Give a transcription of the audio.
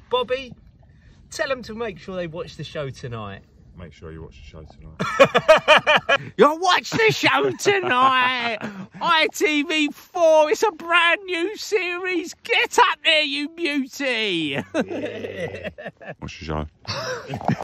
Bobby, tell them to make sure they watch the show tonight. Make sure you watch the show tonight. You'll watch the show tonight. ITV4, it's a brand new series. Get up there, you beauty. Watch the show.